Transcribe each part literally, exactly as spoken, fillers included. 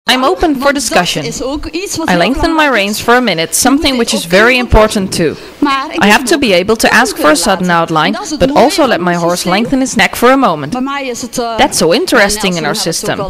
I'm open for discussion. I lengthen my reins for a minute, something which is very important too. I have to be able to ask for a sudden outline, but also let my horse lengthen his neck for a moment. That's so interesting in our system.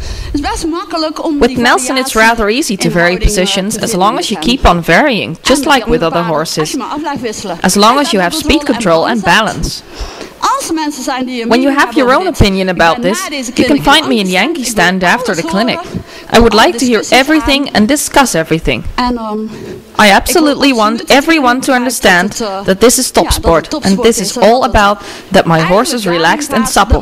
With Nelson it's rather easy to vary positions as long as you keep on varying, just like with other horses, as long as you have speed control and balance. When you have your own opinion about this, you can find me in Yankee Stand after the clinic. I would like to hear everything and discuss everything. I absolutely want everyone to understand that this is top sport, and this is all about that my horse is relaxed and supple.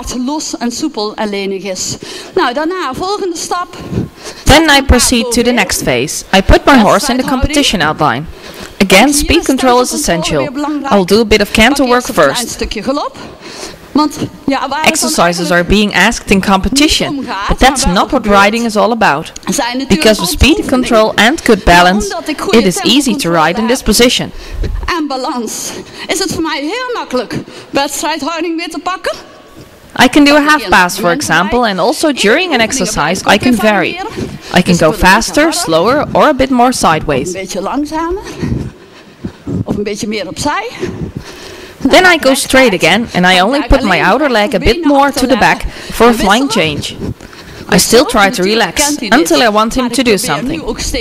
Then I proceed to the next phase. I put my horse in the competition outline. Again, speed control is essential. I'll do a bit of canter work first. Exercises are being asked in competition, but that's not what riding is all about. Because of speed control and good balance, it is easy to ride in this position. I can do a half pass, for example, and also during an exercise I can vary. I can go faster, slower, or a bit more sideways. Then I go straight again, and I only put my outer leg a bit more to the back for a flying change. I still try to relax until I want him to do something.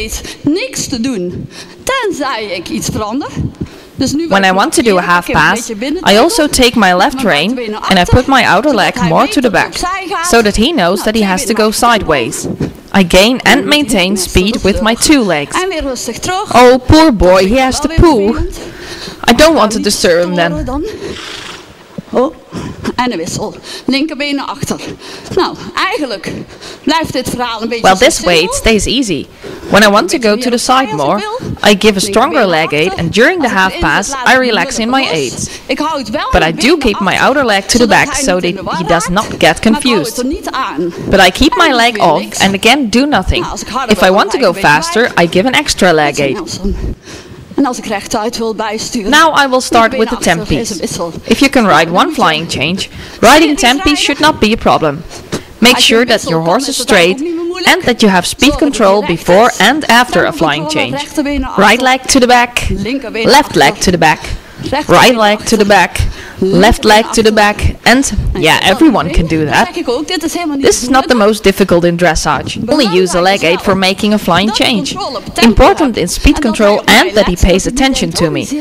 When I want to do a half pass, I also take my left rein and I put my outer leg more to the back, so that he knows that he has to go sideways. I gain and maintain speed with my two legs. Oh, poor boy, he has to poo. I don't want to disturb him then. Oh, en een wissel. Linkerbeen naar achter. Nou, eigenlijk blijft dit verhaal een beetje Well, this way it stays easy. When I want to go to the side more, I give a stronger leg aid, and during the half pass, I relax in my aids. But I do keep my outer leg to the back so that he does not get confused. But I keep my leg off and again do nothing. If I want to go faster, I give an extra leg aid. Now I will start with the tempies. If you can ride one flying change, riding tempies should not be a problem. Make sure that your horse is straight and that you have speed control before and after a flying change. Right leg to the back, left leg to the back, right leg to the back, left leg to the back, and yeah, everyone can do that. This is not the most difficult in dressage. Only use a leg aid for making a flying change. Important in speed control and that he pays attention to me.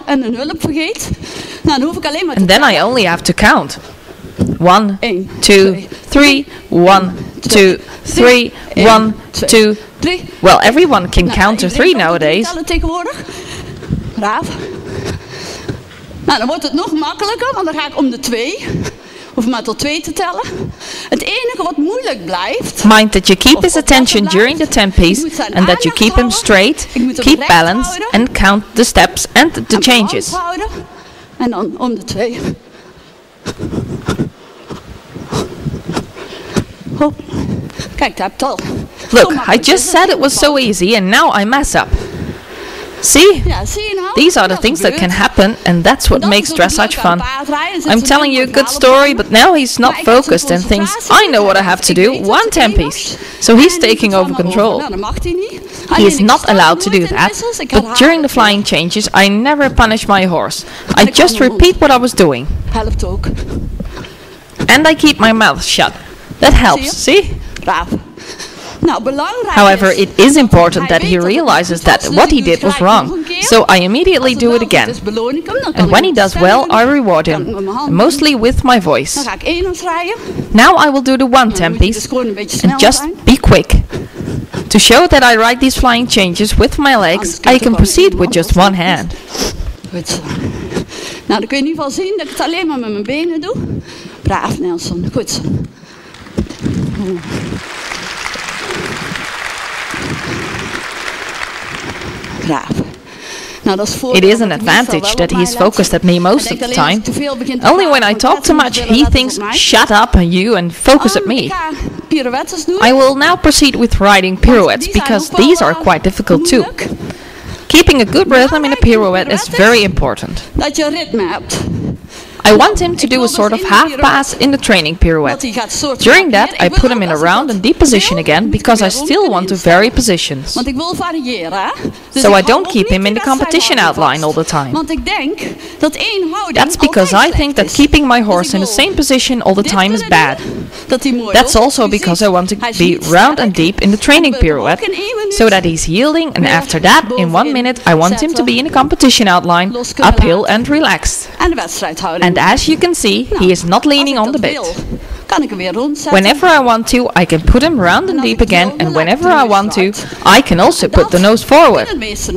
And then I only have to count. One, two, three, one, two, three, one, two. Well, everyone can count to three nowadays. Nou, dan wordt het nog makkelijker, want dan ga ik om de twee. Of maar tot twee te tellen. Het enige wat moeilijk blijft... Mind that you keep his attention during the tempies and that you keep him straight, keep balance and count the steps and the changes. En dan om de twee. Hop. Kijk, daar heb je het al. Look, I just said it was so easy and now I mess up. See? These are the things that can happen, and that's what makes dressage fun. I'm telling you a good story, but now he's not focused and thinks, I know what I have to do, one tempies. So he's taking over control. He is not allowed to do that, but during the flying changes I never punish my horse. I just repeat what I was doing. And I keep my mouth shut. That helps, see? However, it is important that he realizes that what he did was wrong, so I immediately do it again. And when he does well, I reward him, mostly with my voice. Now I will do the one tempies, and just be quick. To show that I ride these flying changes with my legs, I can proceed with just one hand. Goed. Nou, dan kun je in ieder geval zien dat ik het alleen maar met mijn benen doe. Braaf, Nelson. Goed zo. It is an advantage that he is focused at me most of the time. Only when I talk too much he thinks, shut up you, and focus at me. I will now proceed with riding pirouettes because these are quite difficult too. Keeping a good rhythm in a pirouette is very important. I want him to do a sort of half pass in the training pirouette. During that, I put him in a round and deep position again because I still want to vary positions. So I don't keep him in the competition outline all the time. That's because I think that keeping my horse in the same position all the time is bad. That's also because I want to be round and deep in the training pirouette, so that he's yielding, and after that, in one minute, I want him to be in the competition outline, uphill and relaxed. And as you can see, he is not leaning on the bit. Whenever I want to, I can put him round and deep again, and whenever I want to, I can also put the nose forward.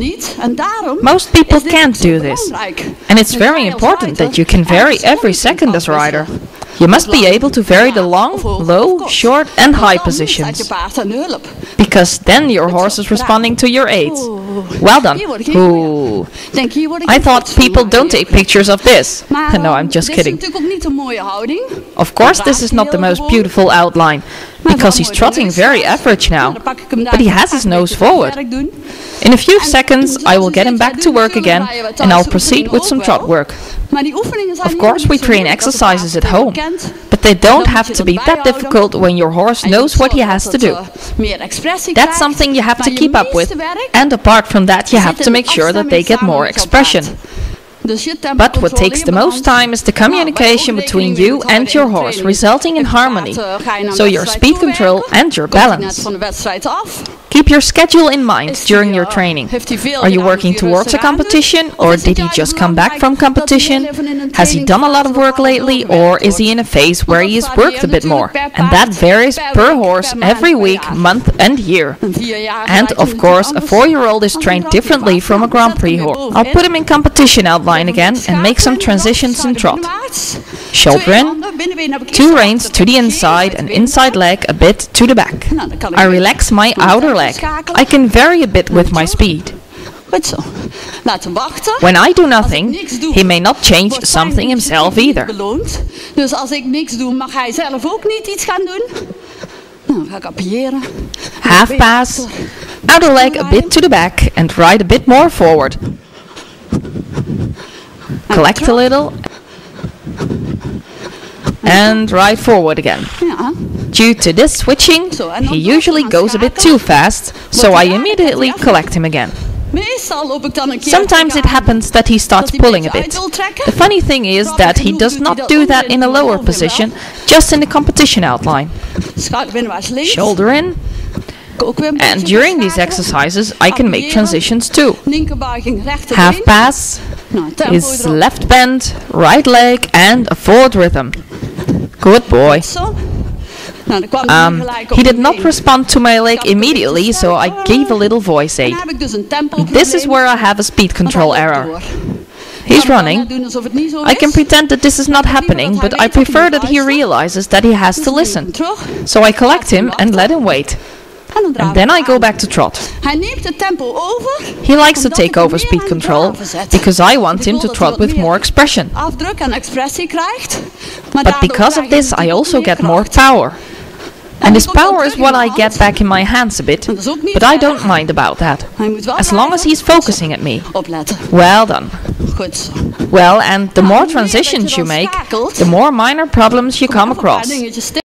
Most people can't do this, and it's very important that you can vary every second as a rider. You must be able to vary the long, low, short and high positions, because then your horse is responding to your aids. Well done. Ooh. I thought people don't take pictures of this. No, I'm just kidding. Of course this is not the most beautiful outline, because he's trotting very average now, but he has his nose forward. In a few seconds I will get him back to work again, and I'll proceed with some trot work. Of course we train exercises at home, but they don't have to be that difficult when your horse knows what he has to do. That's something you have to keep up with, and apart from that you have to make sure that they get more expression. But what takes the most time is the communication between you and your horse, resulting in harmony, so your speed control and your balance. Keep your schedule in mind during your training. Are you working towards a competition, or did he just come back from competition? Has he done a lot of work lately, or is he in a phase where he has worked a bit more? And that varies per horse every week, month and year. And of course, a four-year-old is trained differently from a Grand Prix horse. I'll put him in competition outline again and make some transitions in trot. Shoulder in, two reins to the inside and inside leg a bit to the back. I relax my outer leg. I can vary a bit with my speed. When I do nothing, he may not change something himself either. Half pass, outer leg a bit to the back and ride a bit more forward. Collect a little and ride forward again. Due to this switching, he usually goes a bit too fast, so I immediately collect him again. Sometimes it happens that he starts pulling a bit. The funny thing is that he does not do that in a lower position, just in the competition outline. Shoulder in. And during these exercises I can make transitions too. Half pass, his left bend, right leg and a forward rhythm. Good boy. Um, he did not respond to my leg immediately, so I gave a little voice aid. This is where I have a speed control error. He's running. I can pretend that this is not happening, but I prefer that he realizes that he has to listen. So I collect him and let him wait. And then I go back to trot. He likes to take over speed control, because I want him to trot with more expression. But because of this I also get more power. And this power is what I get back in my hands a bit, but I don't mind about that, as long as he's focusing at me. Well done. Well, and the more transitions you make, the more minor problems you come across.